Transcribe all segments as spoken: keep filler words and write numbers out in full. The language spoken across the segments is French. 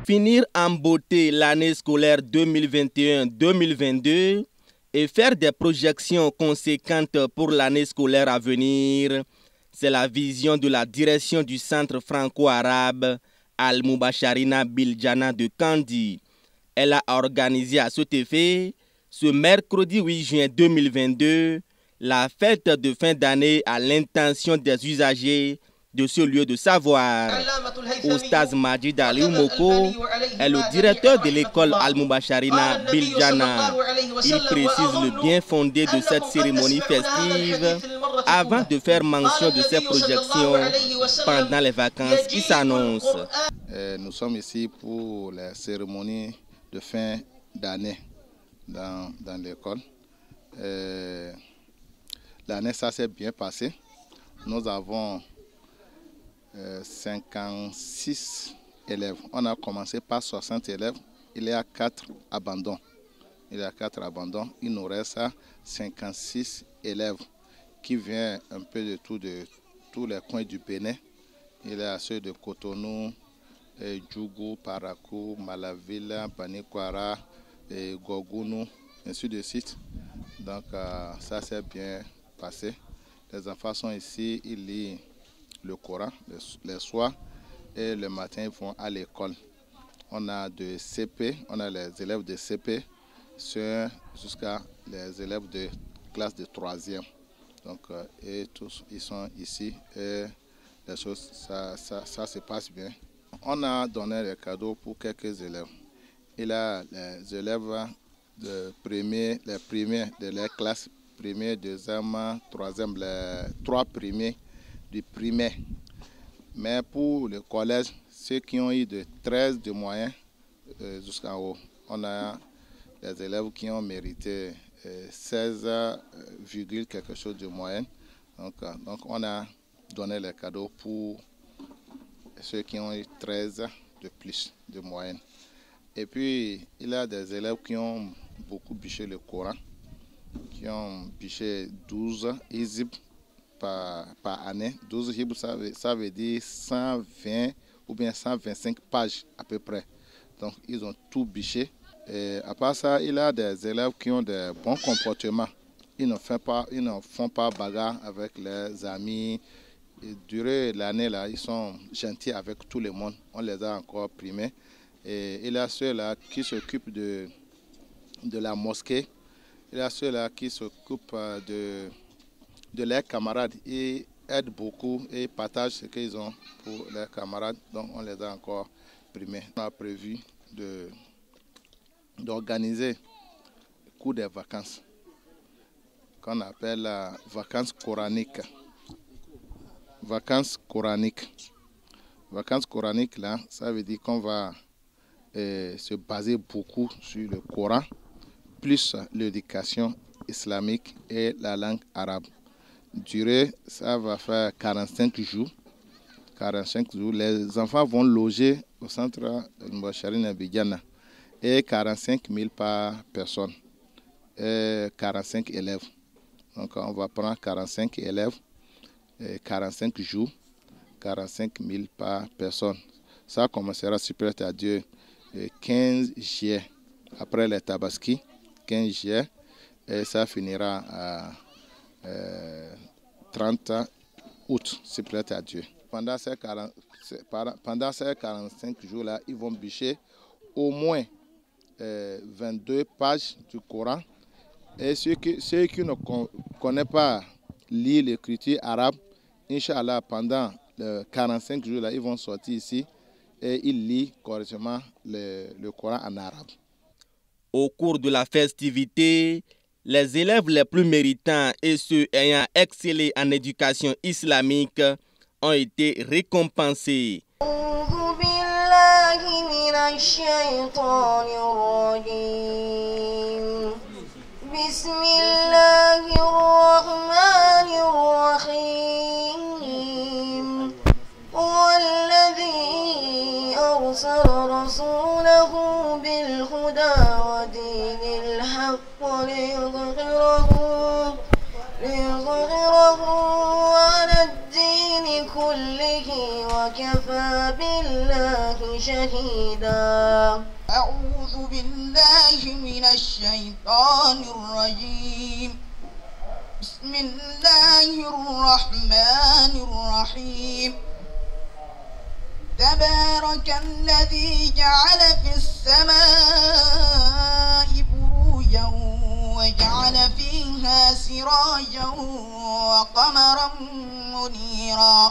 Finir en beauté l'année scolaire deux mille vingt et un deux mille vingt-deux et faire des projections conséquentes pour l'année scolaire à venir, c'est la vision de la direction du centre franco-arabe Al-Moubacharina Biljana de Kandi. Elle a organisé à cet effet, ce mercredi huit juin deux mille vingt-deux, la fête de fin d'année à l'intention des usagers de ce lieu de savoir. Oustaz Majid Ali Moko est le directeur de l'école Al-Moubacharina Biljana. Il précise le bien fondé de cette cérémonie festive avant de faire mention de ses projections pendant les vacances qui s'annoncent. Nous sommes ici pour la cérémonie de fin d'année dans, dans l'école. L'année, ça s'est bien passé. Nous avons euh, cinquante-six élèves. On a commencé par soixante élèves. Il y a quatre abandons. Il y a quatre abandons. Il nous reste cinquante-six élèves qui viennent un peu de, tout, de tous les coins du Bénin. Il y a ceux de Cotonou, et Djougou, Parakou, Malaville, Panikwara, et Gogounou, ainsi de suite. Donc euh, ça s'est bien passé. Les enfants sont ici, ils lisent le Coran les, les soirs et le matin ils vont à l'école. On a de C P, on a les élèves de C P jusqu'à les élèves de classe de troisième. Donc euh, et tous ils sont ici et les choses ça, ça, ça se passe bien. On a donné des cadeaux pour quelques élèves. Il y a les élèves de premier, les premiers de la classe premier, deuxième, troisième, les trois premiers du primaire. Mais pour le collège, ceux qui ont eu de treize de moyens euh, jusqu'en haut, on a des élèves qui ont mérité euh, seize, quelque chose de moyenne. Donc, euh, donc on a donné les cadeaux pour ceux qui ont eu treize de plus de moyenne. Et puis, il y a des élèves qui ont beaucoup bûché le Coran, qui ont bûché douze hizb par, par année. douze hizb, ça veut, ça veut dire cent vingt ou bien cent vingt-cinq pages à peu près. Donc, ils ont tout bûché. Et à part ça, il y a des élèves qui ont des bons comportements. Ils ne font pas, ils ne font pas bagarre avec les amis. Et durant l'année, là, ils sont gentils avec tout le monde. On les a encore primés. Et il y a ceux-là qui s'occupent de, de la mosquée. Il y a ceux-là qui s'occupent de, de leurs camarades. Ils aident beaucoup et partagent ce qu'ils ont pour leurs camarades. Donc on les a encore primés. On a prévu de, d'organiser le cours des vacances, qu'on appelle la vacances coraniques. Vacances coraniques. Vacances coraniques, là, ça veut dire qu'on va euh, se baser beaucoup sur le Coran, plus l'éducation islamique et la langue arabe. Durée, ça va faire quarante-cinq jours. quarante-cinq jours. Les enfants vont loger au centre Moubacharina Biljana et quarante-cinq mille par personne, et quarante-cinq élèves. Donc on va prendre quarante-cinq élèves, et quarante-cinq jours, quarante-cinq mille par personne. Ça commencera, si prête à Dieu, le quinze juillet, après les Tabaski, quinze juillet, et ça finira à euh, trente août, si prête à Dieu. Pendant ces, quarante, pendant ces quarante-cinq jours-là, ils vont bûcher au moins euh, vingt-deux pages du Coran. Et ceux qui, ceux qui ne connaissent pas lire l'écriture arabe, Inch'Allah, pendant les quarante-cinq jours, là, ils vont sortir ici et ils lisent correctement le, le Coran en arabe. Au cours de la festivité, les élèves les plus méritants et ceux ayant excellé en éducation islamique ont été récompensés. أرسل رسوله بالهدى ودين الحق ليظهره ليظهره على الدين كله وكفى بالله شهيدا أعوذ بالله من الشيطان الرجيم بسم الله الرحمن الرحيم تبارك الذي جعل في السماء بروجا وجعل فيها سراجا وقمرا منيرا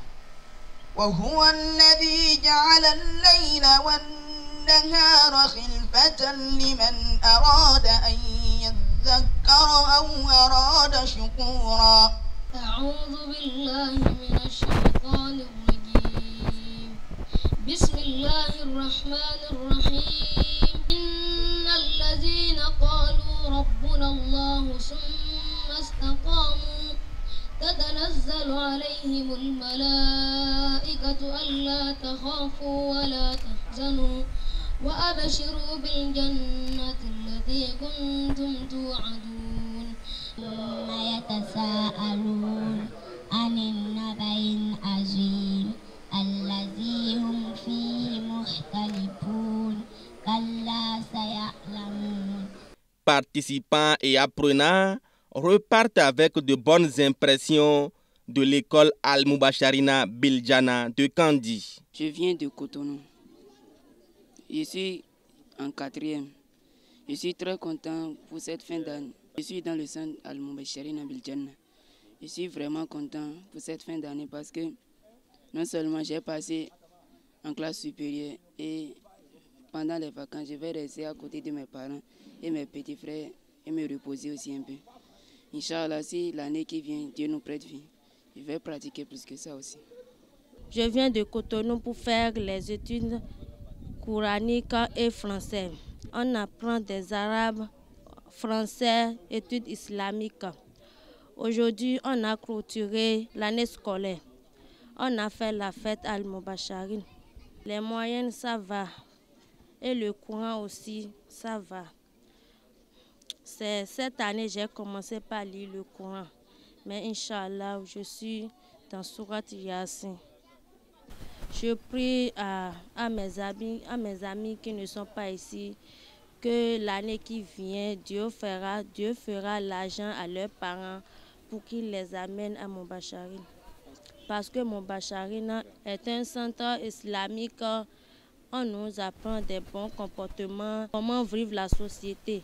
وهو الذي جعل الليل والنهار خلفة لمن أراد أن يذكر أو أراد شكورا أعوذ بالله من الشيطان الرجيم بسم الله الرحمن الرحيم إن الذين قالوا ربنا الله ثم استقاموا تتنزل عليهم الملائكة ألا تخافوا ولا تحزنوا وأبشروا بالجنة التي كنتم توعدون ثم يتساءلون عن النبأ العظيم الذي هم فيه مختلفون كلا سيعلمون. Participants et apprenants repartent avec de bonnes impressions de l'école Al-Mubasharina Biljana de Kandi. Je viens de Cotonou. Je suis en quatrième. Je suis très content pour cette fin d'année. Je suis dans le centre Al-Mubasharina Biljana. Je suis vraiment content pour cette fin d'année parce que non seulement j'ai passé en classe supérieure et pendant les vacances, je vais rester à côté de mes parents et mes petits frères et me reposer aussi un peu. Inch'Allah, si l'année qui vient, Dieu nous prête vie, je vais pratiquer plus que ça aussi. Je viens de Cotonou pour faire les études coraniques et français. On apprend des arabes, français, études islamiques. Aujourd'hui, on a clôturé l'année scolaire. On a fait la fête Al-Mubasharin. Les moyennes, ça va. Et le courant aussi, ça va. C'est cette année, j'ai commencé par lire le Coran. Mais Inch'Allah, je suis dans Surat Yasin. Je prie à, à, mes amis, à mes amis qui ne sont pas ici que l'année qui vient, Dieu fera, Dieu fera l'argent à leurs parents pour qu'ils les amènent à Mubasharin. Parce que Mubasharin est un centre islamique. On nous apprend des bons comportements, comment vivre la société.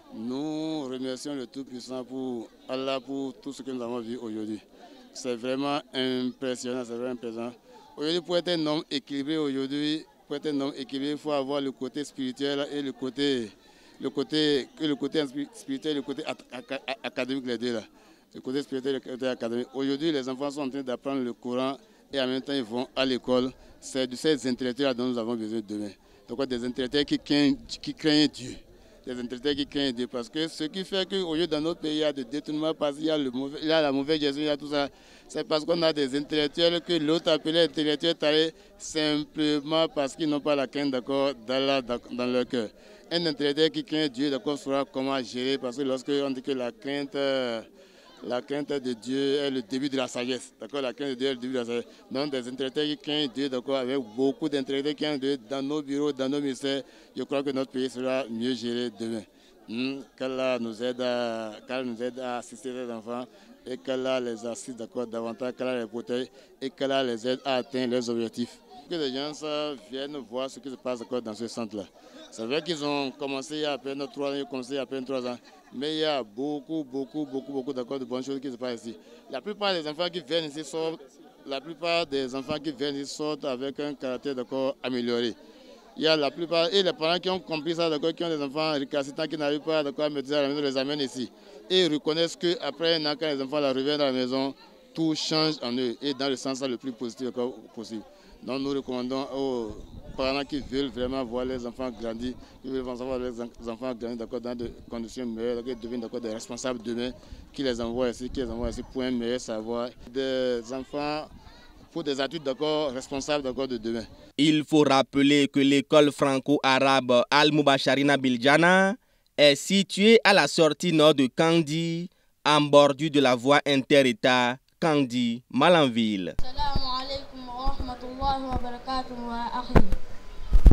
Nous remercions le Tout-Puissant pour Allah pour tout ce que nous avons vu aujourd'hui. C'est vraiment impressionnant, c'est vraiment impressionnant. Aujourd'hui, pour être un homme équilibré, aujourd'hui, pour être un homme équilibré, il faut avoir le côté spirituel et le côté, le côté, le côté spirituel et le côté académique, les deux là. Le côté spirituel et le côté académique. Aujourd'hui, les enfants sont en train d'apprendre le Coran et en même temps, ils vont à l'école. C'est de ces intellectuels dont nous avons besoin demain. Donc, des intellectuels qui craignent, qui craignent Dieu. Des intellectuels qui craignent Dieu. Parce que ce qui fait qu'au lieu dans notre pays, il y a des détournements, parce qu'il y a, le mauvais, il y a la mauvaise gestion, il y a tout ça. C'est parce qu'on a des intellectuels que l'autre appelait intellectuels tarés simplement parce qu'ils n'ont pas la crainte d'accord d'Allah dans leur cœur. Un intellectuel qui craint Dieu, d'accord, saura comment gérer. Parce que lorsqu'on dit que la crainte. Euh, La crainte de Dieu est le début de la sagesse. D'accord, la crainte de Dieu est le début de la sagesse. Donc, des intellectuels qui craignent Dieu, d'accord, avec beaucoup d'intellectuels qui craignent Dieu dans nos bureaux, dans nos ministères, je crois que notre pays sera mieux géré demain. Hmm, qu'Allah nous aide à, qu'Allah nous aide à assister les enfants et qu'Allah les assiste, d'accord, davantage, qu'Allah les protège et qu'Allah les aide à atteindre leurs objectifs. Que les gens viennent voir ce qui se passe, d'accord, dans ce centre-là. C'est vrai qu'ils ont commencé il y a à peine trois ans, ils ont commencé il y a à peine trois ans. Mais il y a beaucoup, beaucoup, beaucoup, beaucoup d'accord de bonnes choses qui se passent ici. La plupart des enfants qui viennent ici sortent, la plupart des enfants qui viennent ici sortent avec un caractère d'accord amélioré. Il y a la plupart, et les parents qui ont compris ça, d'accord, qui ont des enfants récalcitrants qui n'arrivent pas d'accord à maîtriser à la maison, les amènent ici. Et ils reconnaissent qu'après un an, quand les enfants la reviennent à la maison, tout change en eux et dans le sens le plus positif possible. Donc nous recommandons aux parents qui veulent vraiment voir les enfants grandir, qui veulent voir les enfants grandir dans des conditions meilleures, qui deviennent des responsables demain, qui les envoient ici, qui les envoient ici pour un meilleur savoir. Des enfants pour des adultes d'accord, responsables d'accord de demain. Il faut rappeler que l'école franco-arabe Al-Mubasharina Biljana est située à la sortie nord de Kandi, en bordure de la voie inter-État Kandi-Malanville. Assalamu alaikum wa rahmatullahi wa barakatuh wa akhi.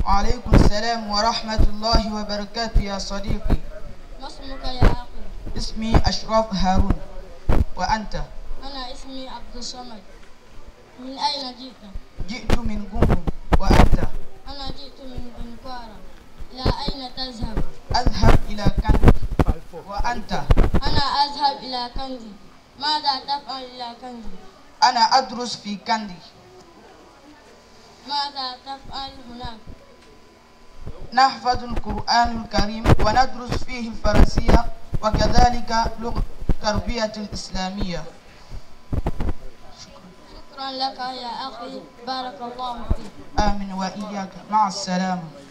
وعليكم السلام ورحمة الله وبركاته يا صديقي. ما اسمك يا أخي؟ اسمي أشرف هارون. وأنت؟ أنا اسمي عبد الصمد. من أين جئت؟ جئت من قم. وأنت؟ أنا جئت من بنكارة. إلى أين تذهب؟ أذهب إلى كندي. وأنت؟ أنا أذهب إلى كندي. ماذا تفعل إلى كندي؟ أنا أدرس في كندي. ماذا تفعل هناك؟ نحفظ القرآن الكريم وندرس فيه الفرنسية وكذلك لغة التربية الإسلامية. شكرا لك يا أخي، بارك الله فيك. آمين وإياك، مع السلامة.